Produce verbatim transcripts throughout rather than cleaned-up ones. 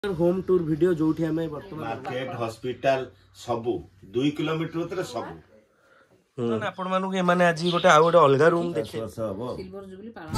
Home tour video जो आम बर्तमान मार्केट हॉस्पिटल सबू दुई किलोमीटर सब आपण मानू एमाने आज गोटे आ गोटे अलग रूम देखे सिल्वर जुबली पालन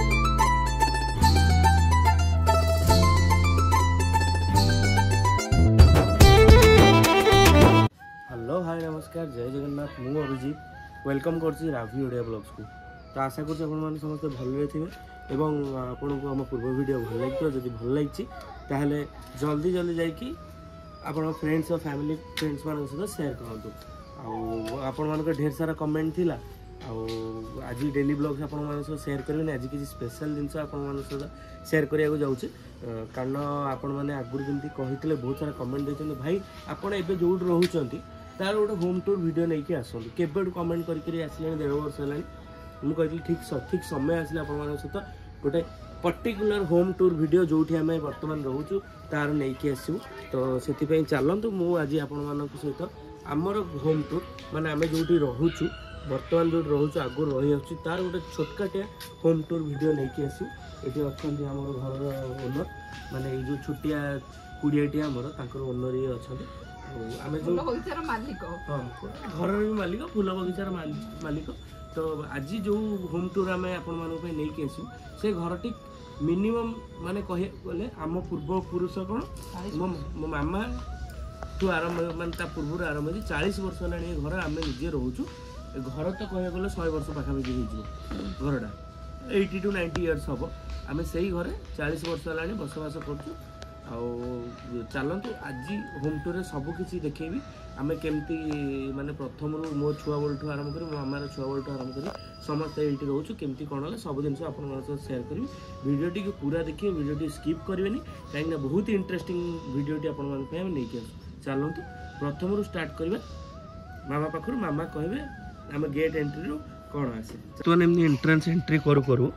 हेलो हाय नमस्कार जय जगन्नाथ मु अभिजीत वेलकम करछि रावी ओडिया ब्लॉग्स को। तो आशा करछि आपण माने समस्त भलरे थिबे एवं आपण को हम पूर्व वीडियो भल लागितो जदि भल लागिछि ताहले जल्दी जल्दी जाई कि आपण फ्रेंड्स और फैमिली फ्रेंड्स मान सहित शेयर करंतु। आ आपण मान के ढेर सारा कमेंट थिला आ आज डेली ब्लॉग्स आपण मान सहित शेयर करबे आज किसी स्पेशल जिंस आपण मान सहित शेयर करिया को जाउछि कारण आपण माने आगुर जेंति कहितले बहुत सारा कमेंट दैछन भाई आपण एबे जोड रहउचंती तार गोटे होम टूर वीडियो नहीं कि आसतु केबे कमेंट करके आसले डेढ़ वर्ष है मुझे कहती ठीक ठीक समय आसले आपण सहित गोटे पर्टिकुलर होम टूर वीडियो जो आम बर्तमान रोचु तार नहीं कि आसू तो से चलतु मु आज आपण सहित आमर होम टूर माने आम जो रोचु बर्तमान जो रोचु आगु रही आसुँ तार गोटे छोटकाटिया होम टूर वीडियो नहीं कि आसू ये अच्छा आम घर ओनर माने जो छोटिया कुड़ियाटी आमर ओनर ये अच्छा आम जो मालिक हाँ घर भी मालिक फूल बगीचार मालिक तो आज जो होम टूर आम आपण नहीं कि आसू से घर टी मिनिमम माने कहे गले आम पूर्व पुरुष कौन मो मामा ठू आरंभ मानता पूर्व आरंभ चालीस वर्ष है घर आम निजे रोचु घर तो कह गले शहे वर्ष पाखापाखि हो घरटा एट्टी टू नाइंटी इयर्स हम आम से ही घरे चालीस वर्ष है बसवास कर चलतु आज होम टूर सबकि देखेबी आम केमती माने प्रथम मो छुआ बलठू आरंभ कर मो मामार छुआ बलठू आरंभ कर समस्ते ये रोचु केमती कौन है सब जिन आप शेयर करी वीडियोटी को पूरा देखिए वीडियोटी स्किप करेंगे कहीं बहुत इंटरेस्टिंग वीडियोटी आपण नहीं कि चलतु प्रथम स्टार्ट करवा मामा पाखर मामा कहे आम गेट एंट्री रू कौन आसे तो एंट्रेंस एंट्री करू करू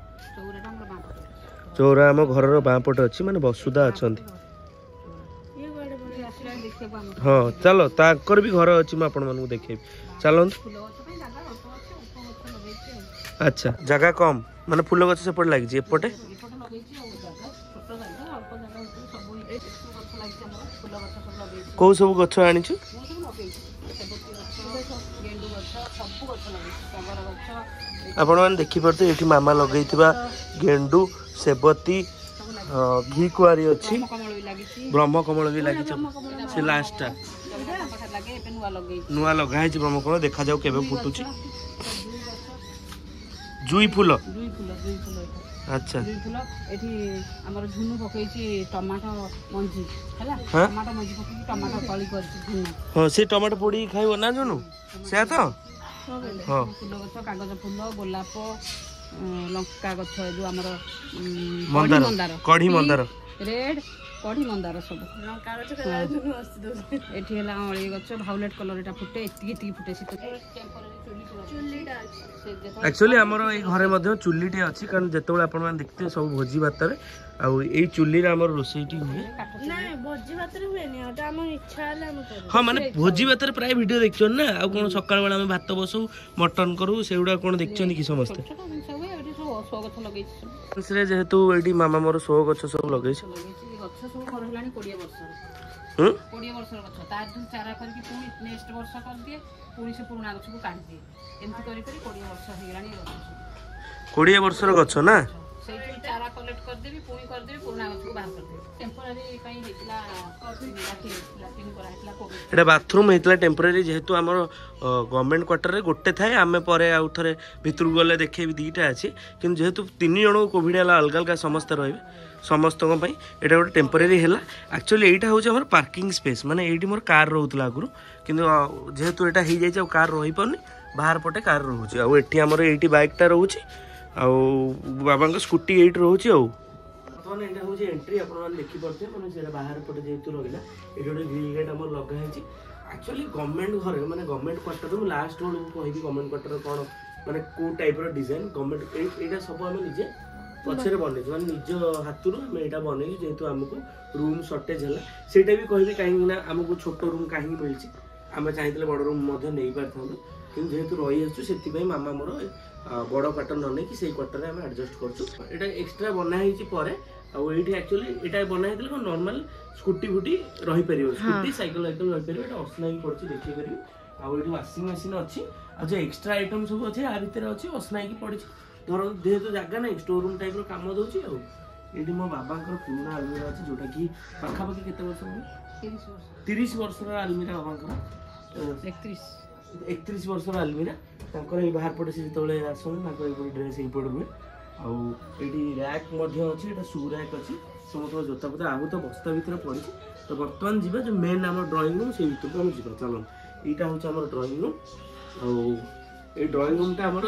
चौरा आम घर बाँपटे अच्छी माने वसुधा अच्छा हाँ चलो ताकर भी घर अच्छी मुझे देखे चल अच्छा जगह कम माने फूल गछ सेपटे लगी एपटे कौ सब गछ आनी आपण मैंने देखिपे ये मामा लगे गेंडू सेबती घी कुआरी अच्छी ब्रह्म कमल भी लगी से लास्ट नुआ लगा ब्रह्म कमल देखा जाऊ केबे फुटुची जुई फूल अच्छा एठी हमर झुनु पकैची टमाटो मंजी हला टमाटो मंजी पकैची टमाटो कळी करची झुनु हां से टमाटो पोड़ी खाइबो ना झुनु से तो हां फूल गछ कागज फूल गोलाप लंका गछ जो हमर मंदार कढ़ी मंदार रेड कढ़ी मंदार सब कागज कलर झुनु अस्ति दो एठी हला अळी गछ वायलेट कलर एटा फुटे एति एति फुटे से चुल्लीटा एक्चुअली आमर ये घरे मध्य चुल्लीटे अच्छी कारण जिते आप देखते सब भोजी भात आई चुल्ली रोसईटी हुए हाँ माने भोजी भात प्राय वीडियो देखिए ना आ कौन सकाल बेला भात बसू मटन करूँ से गुड़ा कौन देखते कि समस्ते जेहेतु ये मामा मोर शो गछ सब लगे कोड़े वर्ष गछ तार चारा करके पुणी नेक्स्ट वर्ष कर दिए पुणी से पुराना गछ को काट दिए एमती करी करी कोड़े वर्ष हेलानी गछ कोड़े वर्ष गछ ना सेठी चारा कलेक्ट कर देबी पुणी कर देबी पुराना गछ को बाहर कर देबी टेम्पररी कहीं हेतला लाठी लाटिंग करा हेतला कोविड एटा बाथरूम हेतला टेम्पररी जेहेतु हमर गवर्नमेंट क्वार्टर रे गोटे थाए आमे परे आउ थरे भितर गले देखेबी दीटा अछि किंतु जेहेतु तीन जण कोविड हला अलग अलग समस्त रहबे समस्त ये गोटे टेम्पररी है एक्चुअली यहाँ हूँ आम पार्किंग स्पेस माने ये मोर कार रोला आगुरी किंतु जेहेतु यहाँ हो जाए कार रही पार्नी बाहर पटे कार रोचे आठी आमर ये बाइकटा रोचे बाबा स्कूटी ये रोचे आने हूँ एंट्री आप देखिपे मैंने बाहर पटे जेहतु रहा ये गोटे ग्रिल गेट आम लगाई एक्चुअली गवर्नमेंट घर माने गवर्नमेंट क्वार्टर लास्ट बेलू कहि गवर्नमेंट क्वार्टर कौन माने को टाइप डिजाइन गवर्नमेंट यहाँ सब आम निजे पछे बन निज हाथ आम यहाँ बनई जेहेतु आमको रूम सर्टेज है ସେଇଟା भी कहि कहीं आमको छोट रूम कहीं मिली आम चाहिए बड़ रूम नहीं पार था कि जेहेतु रही आसु से मामा मोर बड़ क्वार्टर न नहीं कि क्वार्टर आम एडजस्ट कर एक्सट्रा बनाई आउ ये एक्चुअली ये बना है नॉर्मल स्कूटी फुटी रही पारियो स्कूटी साइकिल वाइकल रही पारियो एटा असना ही पड़छि देखि पारियो आ ये वाशिंग मशीन अच्छी आ जो एक्स्ट्रा आइटम सब अच्छे आ भितर अच्छी असना ही पड़ी धर जेहेतु जगह ना स्टोर रूम टाइप काम दउछि आ ये मो बाबांकर पुराना अलमीरा अच्छे जोटा कि पाखापाखि केते वर्ष हो तीस वर्ष अलमीरा बाबांकर एकतीस वर्ष अलमीरा तांकर बाहर पटे से जिते आसन ड्रेस ये पड़े हुए आउटी रैक अच्छी शू रैक अच्छी समस्त जोता पोता आगु तो बस्ता भितर पड़ी तो बर्तमान जी जो मेन आम ड्रॉइंग रूम से भर आम जा चलो यहाँ हूँ आम ड्रॉइंग रूम आई ड्रॉइंग रूम टा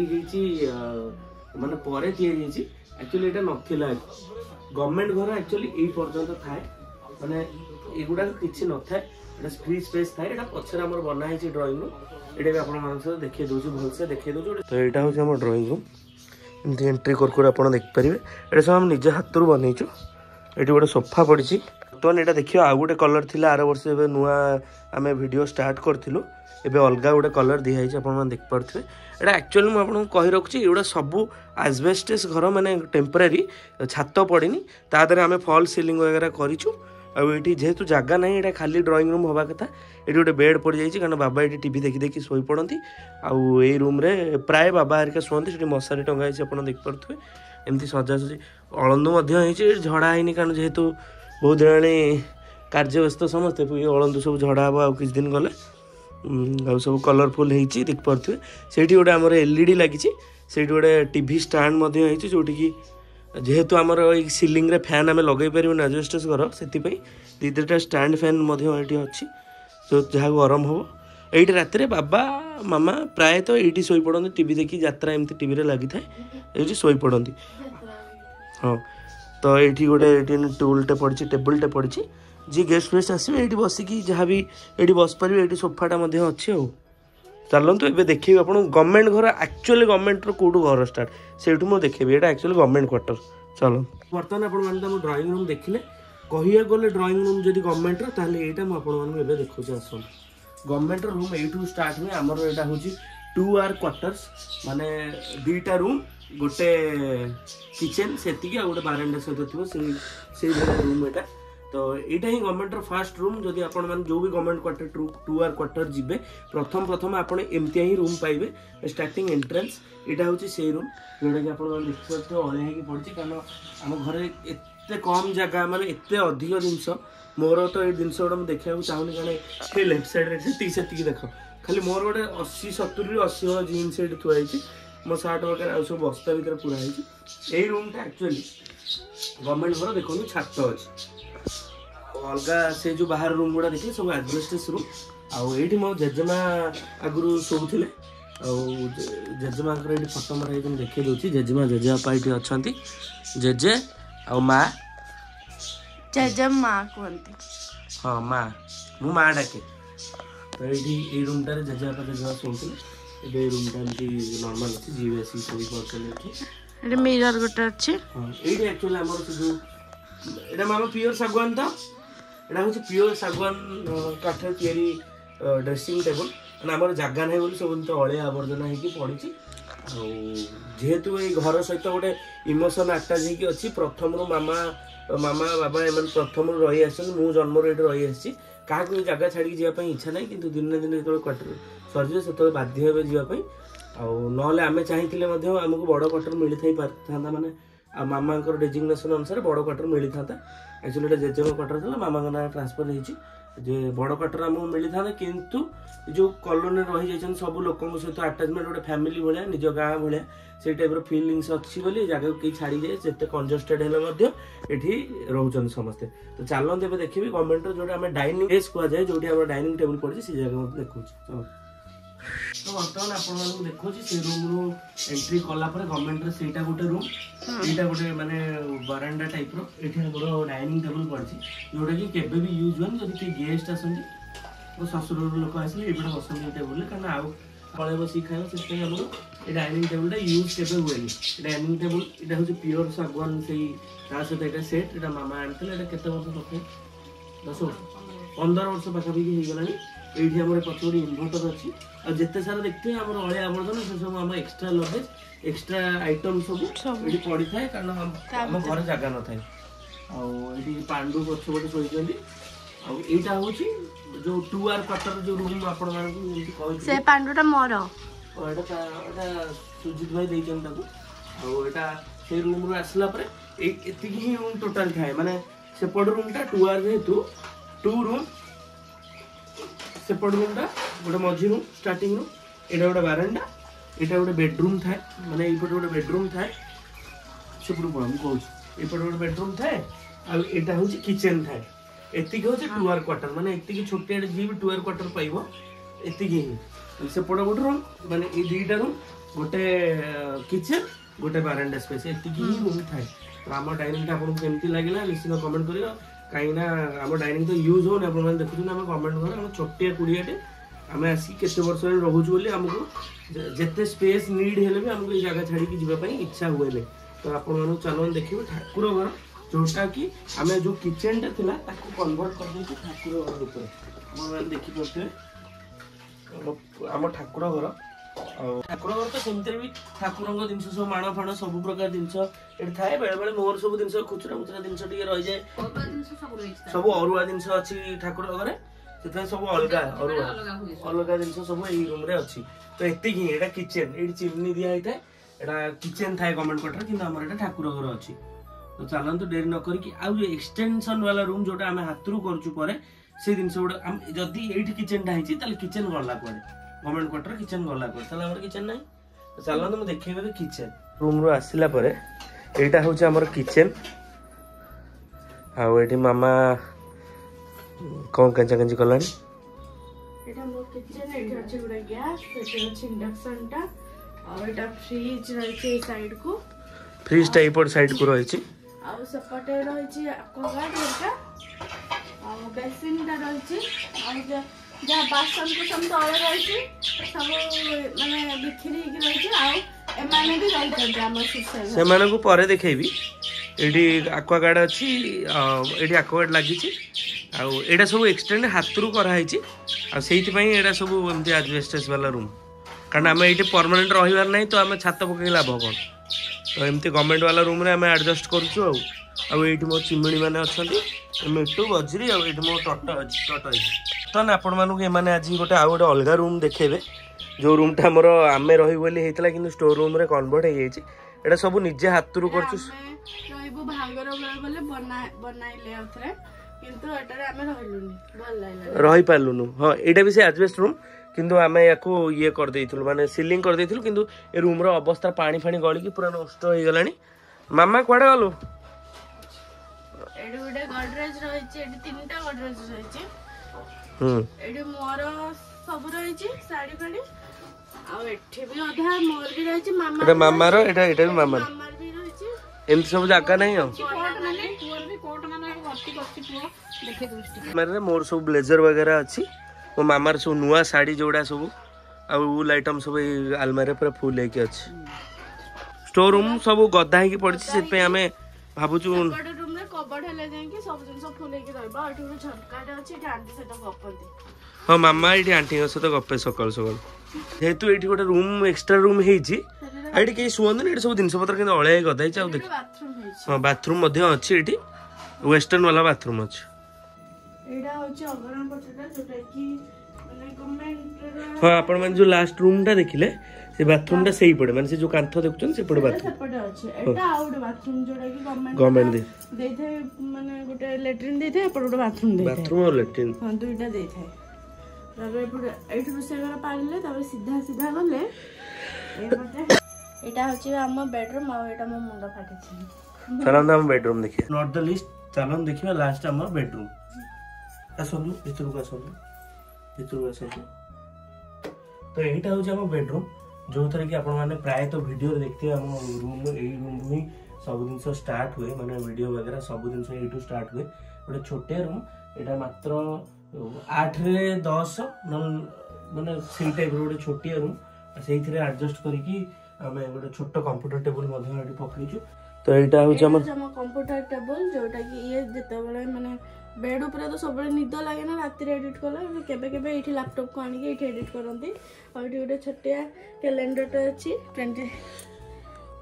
माने पर एक्चुअली यहाँ नाला गवर्नमेंट घर एक्चुअली यही पर्यटन थाए माने एगुड़ा किसी न थाए फ्री स्पेस थाए यहाँ पचर आम बनाई ड्रॉइंग रूम ये आप देखिए दूसरी भलसे देखिए दूसरी तो यहाँ हूँ आम ड्रॉइंग रूम एमती एंट्री कर आप देखिपारे ये सब हम निजे हाथ बनईचु ये गोटे सोफा पड़ी बर्तमान यहाँ देखिए आउ गोटे कलर थी आर वर्ष नुआ आम भिड स्टार्ट करूँ एवं अलग गोटे कलर दिखाई आप देखिपे यहाँ एक्चुअली मुझे कही रखुच्छी एगुड़ा सबू आजबेस्टस घर माने टेम्परारी छात पड़नी तादर आम फॉल सीलिंग वगैरह करूँ आईटी जेहेतु जगह ना ये खाली ड्रॉइंग रूम हवा कथा ये गोटे बेड पड़ जाइए कारण बाबा ये टीवी देखी देखी शोई पड़ती आउ ये रूम रे प्राय बाबा हरिका शुंती से मशारी टंगाई आप देखिपे एमती सजासजी अलंदू झड़ा है कारण जेहेतु बहुत दिन कार्य व्यस्त समस्ते अलंदू सब झड़ा हम आ किछ दिन गले आ सब कलरफुल होती देखिपे से गोटे आम एलईडी लगी से गोटे टीवी स्टाण्ड जोटि की जेहेतु आमर सीलिंग रे फैन आम लगे पारे एजबेस्टस घर से दी दुटा स्टाण्ड फैन ये अच्छी जो जहाँ गरम हम ये रात बाबा मामा प्राय तो ये शोई पड़ती टीवी देखी यात्रा एमती टीवी लगी था ये शोई पड़ती हाँ तो ये गोटे टूलटे पड़ी टेबुलटे पड़ी जी गेस्ट फेस्ट आसवे ये बसिकी जहाँ भी ये बस पारे ये सोफाटा अच्छे हो चलतु ए देखिए आप गवर्नमेंट घर एक्चुअली गवर्नमेंट कौटू घर स्टार्ट से मुझे देखेबी ये एक्चुअली गवर्नमेंट क्वार्टर चलो बर्तमान आप ड्रॉइंग रूम देखिले कहिया गले ड्रॉइंग रूम जब गवर्नमेंट यहाँ मुझे देखा आस गवर्नमेंट रूम यू स्टार्ट हुए आमर यहाँ हूँ टू आर क्वार्टर्स माने दुईटा रूम गोटे किचेन से गोटे बारांडा सहित थी रूम यहाँ तो यहाँ ही गवर्नमेंट फास्ट रूम जदि आप जो भी government quarter two two R quarter जी प्रथम प्रथम आपड़ एमती ही रूम पाइबे स्टार्टिंग एंट्रेंस यहाँ हूँ से रूम जोटा कि आप देखते अलिया पड़ी कारण आम घर एत कम जगह माने एत अधिक जिनस मोर तो ये जिनस गुड़ा मुझे देखा चाहूनी कारण लेफ्ट साइड से देख खाली मोर गोटे अशी सतुरी अशी हल जीन्स ये थुआई मो सार्ट वगैरह सब बस्ता भर पूरा यही रूमटा एक्चुअली गवर्नमेंट घर देखो छात अच्छी अलग से जो बाहर रूम गुड़ा देखिए सब एडजस्टेस रूम आईटी मो जेजेमा आगुरी शोले जेजेमा ये फटो मरा देखी दूसरी जेजेमा जेजेबापा ये अच्छा जेजे आ माँ जेजे माँ कहते हाँ माँ मु माँ डाके तो ये रूमटार जेजेबापा जेजेमा शोते ए रूमटा एमती नॉर्मल अच्छी जी बेसी सब मिरर गोटे अच्छे हाँ ये एक्चुअली आम जो यहाँ मामा प्योर सागवान तो यहाँ हूँ प्योर सागवान काठ या ड्रेसिंग टेबल आम जगह ना बोली सब तो अलिया आवर्जना होगी पड़ी जेहेतु ये घर सहित गोटे इमोशन आटाच अच्छी प्रथम रू मामा मामा बाबा एम प्रथम रही आस जन्म ये रही आसी क्या जगह छाड़ी जावाई इच्छा ना कि दिन दिन जो क्वार्टर सर से बाध्य हे जावाई ना आम चाहिए आमको बड़ क्वार्टर मिल थी पार माने मामा डेजिग्नेशन अनुसार बड़ क्वार्टर मिली था एक्चुअली जेजेमा क्वार्टर था मामा ना ट्रांसफर होती बड़ क्वार्टर आमको मिली था किंतु जो कॉलोनी रही जाइए सब लोक सहित आटाचमेंट गोटे फैमिली भाया निज गाँ भाया से टाइप फिलिंग्स अच्छी बोली जगह कहीं छाड़ी जाए जिते कंजस्टेड ये रोचन समस्ते तो चलते देखिए गवर्नमेंट जो आम डाइनिंग स्पेस कहुए जो डाइनिंग टेबल पड़ी से जगह मत देखा चलो तो बर्तमान आपको देखो से रूम रू एंट्री कलापर गवर्नमेंट से गोटे रूम यहाँ गोटे माने बरांडा टाइप रो गोटे डाइनिंग टेबल पड़ी जोटा कि केबे भी यूज हुए जब किए गेस्ट आसती तो ससुर लोक आसे ये बसंत टेबल कारण आउ पड़े बस खाए से डाइनिंग टेबल यूज के हुए डाइनिंग टेबल यहाँ हूँ प्योर सागवान से सहित सेट यहाँ मामा आनी के वर्ष तक दस वर्ष पंद्रह वर्ष पाखापाखि हो गलानी ये आम पचर इनभर्टर अच्छी और जिते सारा देखते हैं आम अलिया आवर्जन से सब आम एक्सट्रा लगेज एक्सट्रा आइटम सब ये पड़ी था कारण आम घर जगह न था आठी पांडु पछपटे शोचंदी आईटा हूँ जो टू आर क्वार्टर जो रूम आपण से पांडुटा मोर सुजित भाई देइछन ताकू आ एटा से रूम रो आसला परे एतिक ही रूम टोटल थाए माने सेपट रूम टा टू आर जेतु टू रूम सेपट रूम टा गोटे मझी रूम स्टार्टिंग रूम एटा गोटे बारंडा एटा गोटे बेडरूम थाए माने एपटे गोटे बेडरूम थाए सेपटू पळा मु कहूछ एपटे गोटे बेडरूम थाए आ एटा होची किचन थाए एतिक होची टू आर क्वार्टर माने एतिक छोटे जी भी टू आर क्वार्टर पाइबो एतिक ही सेपट गोटे रूम माने ए दुईटा रूम गोटे किचन गोटे बारंडा स्पेस एतिक ही रूम थाए तो आम डाइनिंग टा आपको केमती लागला निश्चित कमेंट करियो कहीं ना आम डाइनिंग तो यूज हो आप देखुन आम कमेंट कर आम छोटिया कुड़ियाटे आम आसी केते वर्ष रोचु बोली आमको जिते स्पेस नीड हेले भी आमको ये जगह छाड़ी जावाई इच्छा हुए नहीं तो आपण चलो देखिए ठाकुर घर जोटा कि आम जो किचन टा थिला ताको कन्वर्ट कर देछि ठाकुर घर ऊपर हम देखि पड़ते आम ठाकुर घर ठाकुर घर तो सेमती भी ठाकुर जिन सब माण फाण सब प्रकार जिन थाए बेले बेले मोर सब जिन खुचुरा खुचुरा जिन रही जाए सब अरुआ जिन अच्छी ठाकुर घर से सब अलग अरुआ अलग जिन सब यही रूम रे अच्छी तो एति ही एटा किचन ये चिमनी दिया होता है एटा किचन थाए गवर्नमेंट क्वार्टर कि आम एटा ठाकुर घर अच्छी तो चलते डेरी न करी एक्सटेंशन वाला रूम जोटा आम हाथ रू कर से जिन गुड़ा जदि ये किचन टा किचन गला कुआड़े गवर्नमेंट क्वार्टर किचन गला कुआड़े किचन ना तो चलते मुझे देखिए किचन रूम रू आसला यहाँ हूँ आमर किचन आठी मामा कौन कैंचा कैंची कला फ्रिज टा इपट साइड को रही सेपटे रही बेसिन रही जहाँ बासन कुसन तले रही सब माने बिखरी रही से पर देखेबी ये आक्वागार्ड अच्छी ये आक्वागार्ड लगी आटा सब एक्सटेंड हाथ रू कराई आटा सब एमती एडजस्टेस वाला रूम कारण आम ये परमानेंट रहीबार नहीं तो आम छात पकई लाभ कौन तो एमती गवर्नमेंट वाला रूम रे आम एडजस्ट करूँ आईटी मो चिमिणी मैंने अच्छा मिट्टू बजरी आईटी मो टट अच्छी टट तो आपण मानक एमाने आज गोटे आउ गोटे अलग रूम देखेबे जो रूम टा मोर आमे रही बोली हेतला किंतु स्टोर रूम रे कन्वर्ट हो जाइए एटा सब निजे हाथ रू करछु रहइबो भांगर बोले बना बनाइले आथरे किंतु एटारे आमे रहलुनी भल लागला रही पालुनु हां एटा भी से एडजस्ट रूम किंतु आमे याको ये कर देइथुल माने सीलिंग कर देइथुल किंतु ए रूम रो अवस्था पानी फानी गळी की पूरा नष्ट हो गलानी मामा कोडे गलो एडे गोटे गडरेज रहिछि एडे तीनटा गडरेज रहिछि हम एडे मोर सब रहिछि साड़ी फाड़ी आ एठी भी अधा मोर भी रहिछि मामा एटा मामा रो एटा एटा भी मामा मामार भी रहिछि एमती सब जगह नहीं हो कोट माने पुअर भी कोट माने भर्ती करछि पुओ देखे दृष्टि मारे मोर सब ब्लेजर वगैरह अच्छी मो मामार सब नुआ साड़ी जोड़ा सब आ उल आइटम सब आलमारी पूरा फुल होके अच्छी स्टोर रूम सब गदा होगी पड़ी से आम भावुचु रूम रे कबर्ड हेले जाई सब जिंस फुल होके रहबा एठी गोटे झटकाटे अछि एठी आंटी सहित गपंती हाँ मामा ये आंटी सहित गपे सकाल सकाल जेहेतु ये गोटे रूम एक्सट्रा रूम होती कहीं शुअनी सब जिन पतर कि अलिया गदाई देख हाँ बाथरूम अच्छी ये वेस्टर्न वाला बाथरूम अच्छी हाँ आपण मैंने जो लास्ट रूम टा देखिले से बाथरूम टा सही पड़े माने से जो कांथ देखुछन से पड़े बाथरूम सेपटे अछि एटा आउट बाथरूम जोडा की गवर्नमेंट गवर्नमेंट दे देथे माने गोटे लेट्रिन देथे एपट गोटे बाथरूम देथे बाथरूम और लेट्रिन हां दुईटा देथे तबे एपट एठु से घर पारले तबे सीधा सीधा गले एपटे एटा होची हम बेडरूम आ एटा हम मुंड फाटे छी चलन हम बेडरूम देखिए नॉट द लिस्ट चलन देखिए लास्ट हम बेडरूम आसनु भितर को आसनु भितर को आसनु तो एटा होची हम बेडरूम जो थरे कि आपण माने प्राय तो वीडियो देखते हम रूम एई रूम ही सब दिन स्टार्ट हुए माने वीडियो वगैरह सब दिन एटू स्टार्ट हुए गोटे छोटे रूम एटा मात्र आठ रे दस माने सेई टाइप रो गोटे छोटिया रूम सेई थरे एडजस्ट करिकी हमें गोटे छोट कंप्यूटर टेबल मध्ये एटी पकईछु तो एटा होची हम कंप्यूटर टेबल जोटा कि ये जते बेले माने बेड ऊपर तो सब निद लगे ना रात एडिट कला केबे केबे एठी लैपटॉप को आनी के एठी एडिट करंती और एठी गोटे छोटिया कैलेंडर टा अछि ट्वेंटी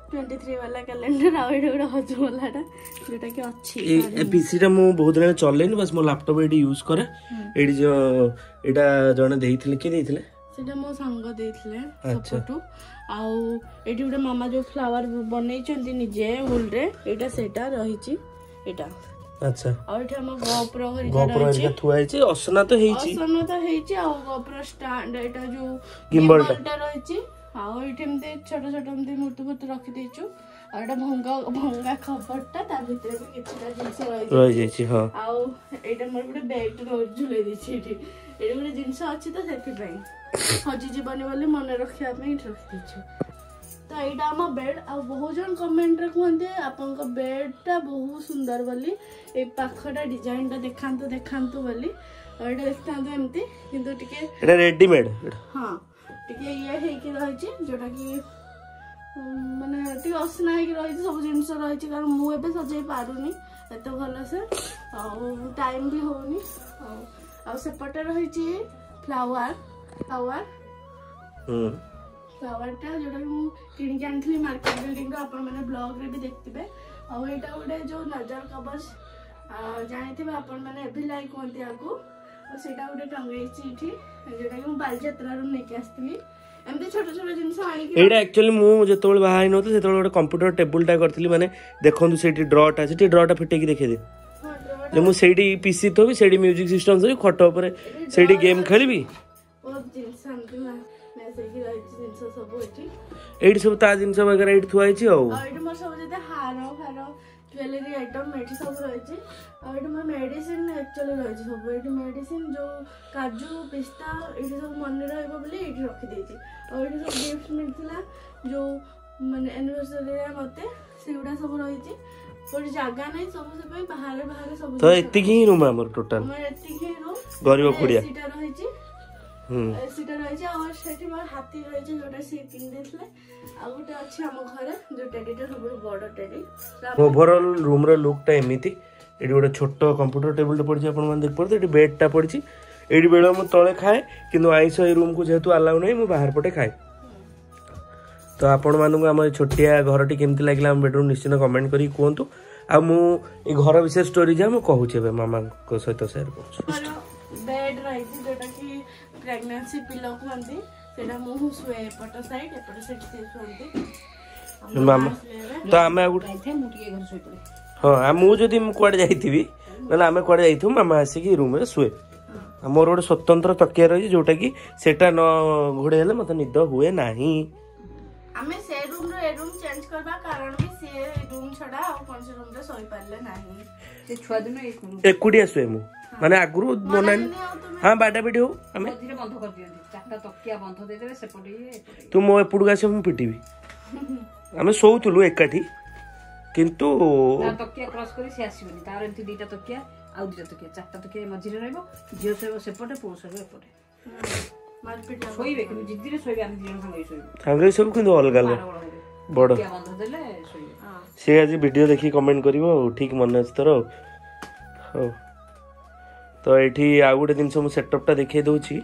ट्वेंटी थ्री वाला कैलेंडर आउ एटा गोटे हजमलाटा जोटा कि अच्छी ए पीसी टा मु बहुत दिन चलेनी बस मो लैपटॉप एडी यूज करे एडी जो एटा जने देइथिले के देइथिले सेटा मो संग देइथिले सपोटू आउ एटी गोटे मामा जो फ्लावर बनै चंती निजे वुल रे एटा सेटा रहिची एटा अच्छा और एटा हम गोप्रो हरि गोप्रो हरि थुआई छी असना तो हेची असना तो हेची आ गोप्रो स्टैंड एटा जो गिम्बल टा रहिची आउ एटी हमते छोट छोट हमते मूर्ति मूर्ति रखि देचु आ एटा भंगा भंगा खपरटा ता भितर भी किछटा जिंस रहि रहि जाई छी हां आउ एटा मोर गुटे बैग रो झुले देछि एटी एटा गुटे जिंस अछि त सेति पई हजि जीवन वाले मन रखिया पे रखि देछु तो यहाँ आम बेड आ बहुत जन कमेंट रे कहते आपन बेड टा बहुत सुंदर बोली ए पाखटा डिजाइन टा देखांतु देखांतु बोली और एटा देखतांतु एमती किंतु टिके एटा रेडीमेड हां टिके ये हे कि रहिछि जोटा कि माने टिके असना हे कि रहिछि सब जिंस रहिछि कारण मु एबे सजै पारुनी एते भलो से आ टाइम भी होनी आ सेपटे रहिछि फ्लावर फ्लावर हम फ्लावरटा जोटा कि किणी के आनथली मार्केट बिल्डिंग रो अपन माने ब्लॉग रे भी देखतिबे आ एटा गोटे जो नजर कवच जानिथिबे अपन माने एभी लाइक कोंती आको और सेटा गोटे टंगई छी इठी जोटा कि मु बालजात्रा रो नेके आस्थिली एमते छोट छोट जिंस आनी कि एटा एक्चुअली मु जेतोल बाहाई नोते सेतोल गोटे कंप्यूटर टेबल टा करथली माने देखंतु सेठी ड्रॉटा सेठी ड्रॉटा फिटे की देखे दे जे मु सेठी पीसी तो भी सेठी म्यूजिक सिस्टम से खटो ऊपर सेठी गेम खेलबी बहुत जिंस आनथि मैसेज की रही जिंस सब एठी एठी सब ता जिंस वगैरह एठी थुआई छी औ और एठी मोर सब जते हारो हारो ज्वेलरी आइटम एठी सब रही छी और एठी मोर मेडिसिन एक्चुअली रही छी सब एठी मेडिसिन जो काजू पिस्ता एठी सब मन रहइबो बोली एठी रखि देछि और एठी सब गिफ्ट मिलथिला जो माने एनिवर्सरी रे मते सेउडा सब रही छी कोई जगह नहीं सब से पे बाहर बाहर सब तो एति ही रूम हमर टोटल हमर एति ही रूम गरीब खुड़िया सीटा रही छी हम सीटा रही छी और सेठी मोर हाथी रही छी जोटा से पिन देथले आ गोटे अछि हम घरे जो टेडीटा सब बड़ टेडी ओवरऑल रूम रो लुक टा एमिति एडी गोटे छोट कंप्यूटर टेबल टे पड़ी अपन मन देख पड़ते एडी बेड टा पड़ी एडी बेलो मु तळे खाए किंतु आइसो ए रूम को जेतु अलाउ नै मु बाहर पटे खाए तो आपण मानु हम छोटिया घरटी केमति लागला हम बेडरूम निश्चित कमेंट करी कोंतु आ मु ए घर विशेष स्टोरी जा मु कहू छे मामा को सहित शेयर करू बेड रही थी जोटा कि प्रेगनेंसी पिलो कहंती सेटा मुहु सुए पट साइड एपट साइड से सुंती मामा तो आमे गुड थे मु टिके घर सोई पड़े हां आ मु जदी मु कोड जाईथिबी नले आमे कोड जाईथु मामा आसी की रूम रे सुए मोर गोटे स्वतंत्र तकिया रही जोटा कि सेटा न घोड़े हेले मते निद हुए नाही आमे से रूम रो ए रूम चेंज करबा कारण भी से रूम छडा आ कोन से रूम रे सोई पाले नाही से छुआ दिन एक एकुडिया सुए मु माने आगुरु बना हां बाटा पिटी हो हमें धीरे बंद कर दियंती चारटा तकिया बंद दे देबे सेपटे एपटे तू मो एपुडगा से मु पिटीबी हमें सोउतुलु एकाठी किंतु तार तकिया क्रॉस करी से आसीबनी तार एंती दीटा तकिया आउ दीटा तकिया चारटा तकिया मझी रे रहबो जियो से सेपटे पुरुष रे एपटे मार पिटा सोइबे कि जिद्दी रे सोइबे हम दिजन संगे सोइबे संगे सब किंतु अलग अलग बड़ तकिया बंद देले सोइबे हां से आज वीडियो देखि कमेंट करिवो ठीक मन अछि तोर हो तो एठी आ गुटे दिन मु सेटअप टा देखै दउची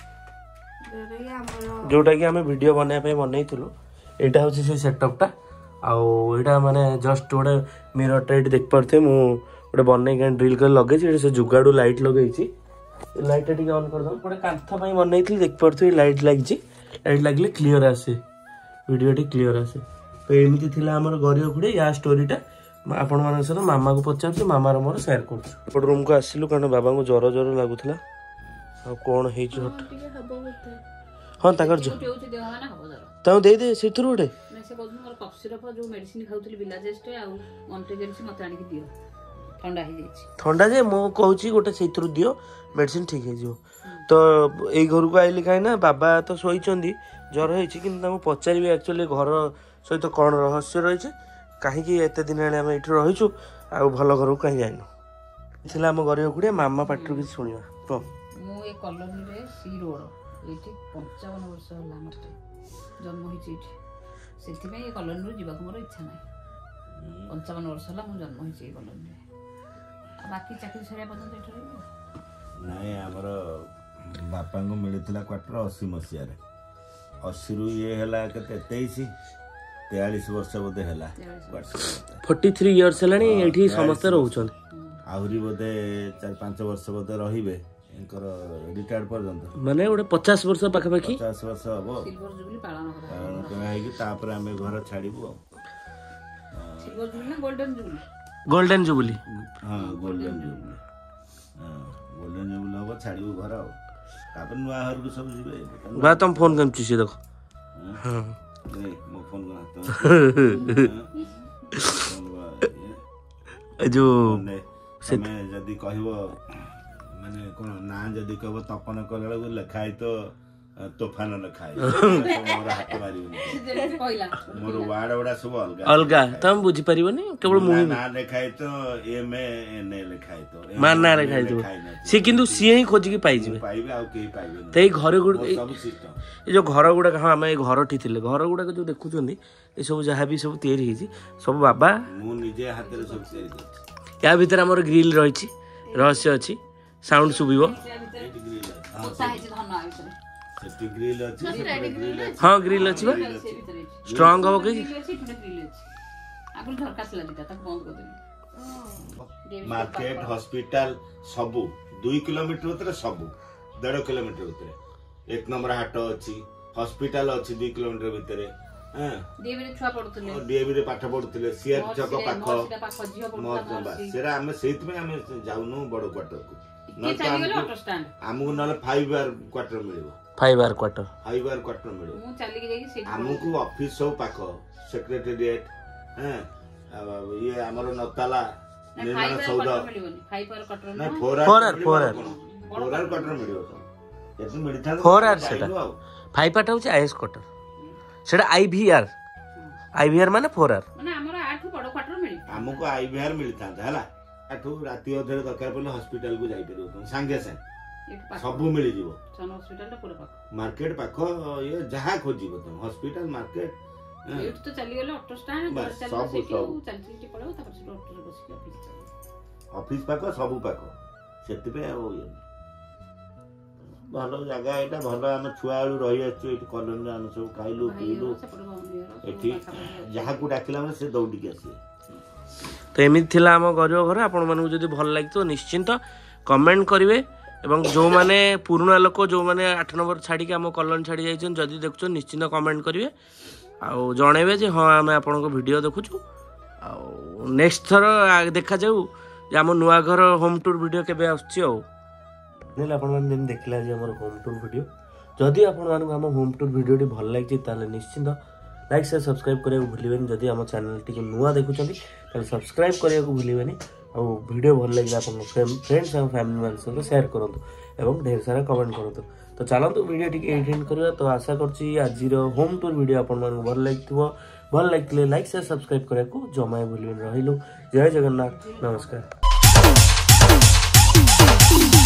जोटा कि हमें वीडियो बनाए पे बनैथिलु एटा होची से सेटअप टा आ एटा माने जस्ट गोटे मिरर टा एठी देख परथे मु गोटे बनै के ड्रिल कर लगे छी से जुगाडू लाइट लगै छी लाइट टी ऑन कर दो गोटे कांथ पई बनैथिल देख परथे लाइट लाग छी लाइट लागले क्लियर आसे वीडियो टी क्लियर आसे तो एमिति थिला हमर गरियो खुडे या स्टोरी टा आपण मान सर मामा को पचार मामा मोर शेयर कर रूम को आसिलु कारण बाबा को ज्वर ज्वर लगुला कौन है हाँ ताकर ताऊ दे दे से थ्रू उठे मैं से बोल मोर कफ सिरप जो मेडिसिन खाउतली विलाजेस्ट आ मॉन्टेजेंसी मत आनी के दियो ठंडा ही जाई ठंडा जे मो कहूची गोटे से थ्रू दियो मेडिसिन ठीक है जो तो ए घर को आइली काई ना बाबा तो सोई चंदी ज्वर होईची किंतु ताऊ पचारिबे एक्चुअली घर सहित कोन रहस्य रहिছে कहीं एत दिन आम ये रहीचु आ भल घर को कहीं जाइनु आम गरीब गुड़िया मामा पाटर किसी शुणा कह मु ए कॉलोनी रे सी रोड एठी पचपन वर्ष होला मते जन्म होईची एठी सेति में ए कॉलोनी रो जीवा को मोर इच्छा नै पचपन वर्ष होला मु जन्म होईची ए कॉलोनी रे बाकी चाकरी सरिया पदन एठी रही नै हमर बापा को मिलथिला क्वार्टर अस्सी मसिया रे अस्सी रु ये हला केते तेईस तेयालीस वर्ष बोधे है फोर्टी थ्री इयर्स हेलानी एठी समस्त रहउछन आहरी बोधे चार पांच वर्ष बोधे रहिबे रिटायर्ड पर्यंत माने गोटे पचास वर्ष पाखापाखि पचास वर्ष हम सिल्वर जुबली पालन करा तापर आम घर छाड़बू सिल्वर जुबली ना गोल्डन जुबली गोल्डन जुबली हाँ गोल्डन जुबली हाँ गोल्डन जुबली हम छाड़बू घर आपर नुआ घर को सब जी बा तुम फोन कम चीज देखो हाँ मो फोन जो तमें जदि कहब माने कौन ना जदि कहब तपन कला बेलू लिखाई तो तोफान लिखाई मोर हाथ मार मोर वार्ड गुड़ा सब अलग अलग तुम बुझी पारिबनी केवल मुही ना लिखाई तो एम एन लिखाई तो मान ना लिखाई तो सी किंतु सी ही खोज के पाई जिवे पाइबे आ के पाइबे तई घर गुड सब सिस्टम ए जो घर गुडा हां हम ए घर ठी थिले घर गुडा जो देखुचंदी ए सब जहां भी सब तैयारी हिची सब बाबा मु निजे हाथ रे सब तैयारी करछि या भीतर हमर ग्रिल रहिछि रहस्य अछि साउंड सुबिबो ग्रिल अछि हां ग्रिल अछि बा स्ट्रांग हो गई मार्केट हॉस्पिटल सबु दुई किलोमीटर उतरे सबु डेढ़ किलोमीटर उतरे एक नंबर हाट अछि हॉस्पिटल अछि दुई किलोमीटर भितरे हां डीएवी रे छुआ पडुतले डीएवी रे पाठ पडुतले सीआर चक पाख सेरा हमें सेहित में हमें जाउनु बड़ क्वार्टर को आमको ना फाइव आर क्वार्टर मिल five R quarter five R quarter मिल आमको ऑफिस सब पाख सेक्रेटेरिएट हैं ये हमर नताला निर्माण सौदा फाइव आर क्वार्टर ना four R four R four R four R quarter मिल एतु मिलथा फोर आर सेटा फाइव आर होची आईएस क्वार्टर सेटा आईवीआर आईवीआर माने फोर आर माने हमर आठ बड़ क्वार्टर मिल हमको आईवीआर मिलथा हला आठू राति अधरे दरकार पड़े हॉस्पिटल को जाई परियो तुम संगे संग सब मिल जीवो सन हॉस्पिटल टा पूरा पाख मार्केट पाख ये जहां खोजिबो तुम हॉस्पिटल मार्केट एट तो चली गेले ऑटो स्टैंड घर चली सब सब चल चली पड़ो तापर से ऑटो रे बस के ऑफिस ऑफिस पाख सब पाख सेति पे ओ भलो जगह एटा भलो हम छुआ आलू रही आछु एटी कॉलोनी हम सब खाइलु पीलु एटी जहां को डाकिला माने से दौड़ी के आसी तो एमिति थिला हम गरीब घर आपण मानू जदी भल लागतो निश्चिंत कमेंट करिवे एवं जो माने पुराना लोक जो माने आठ नंबर छाड़ी के हम कॉलोनी छाड़ी जाइछन जदी देखछन निश्चिंत कमेंट करिवे आ जणेबे जे हां हम आपण को वीडियो देखुछु आ नेक्स्ट थर देखा जाऊ जे हम नुआ घर होम टूर वीडियो केबे आछी आ नेला आपण मान जेन देखला जे हमर होम टूर वीडियो जदी आपण मान हम होम टूर वीडियो टी भल लागछि ताले निश्चिंत लाइक से सब्सक्राइब करिया भूलिबेनी जदी हम चैनल टी नुआ देखुछंती ताले सब्सक्राइब करिया भूलिबेनी और वीडियो भल लगे आपन फ्रेंड्स और फैमिली मेंबर्स सहित शेयर करंतु एवं ढेर सारा कमेंट करंतु तो चलंतु वीडियो टी एंड करिया तो आशा करछि आज रो होम टूर वीडियो आपन मन भल लागथिबो भल लागथिले लाइक से सब्सक्राइब करिया को जमाय भूलिबेनी रहिलु जय जगन्नाथ नमस्कार।